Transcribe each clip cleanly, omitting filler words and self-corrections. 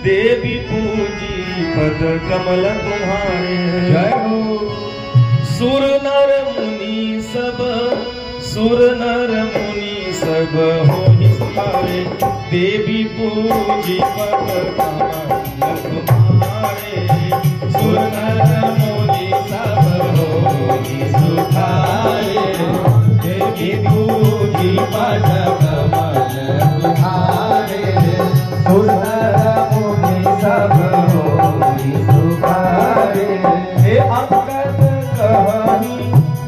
देवी पूजी पद कमल तुम्हारे। जय हो। सुर नर मुनि सब, सुर नर मुनि सब हो तुम्हारे। देवी पूजी पद कमल तुम्हारे। सुर नर मुनि सब हो सुखारे। देवी पूजी पद कमल तुम्हारे। सुर नर मुनि सब हो सुखारे। हे अंगद कहनी,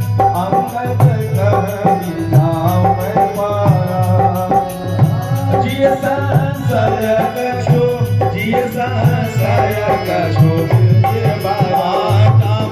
अंगद कहनी नाम पारा। जिय संसार कछो, जिय संसार कछो जिय बाबा नाम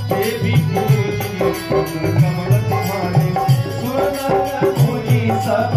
सब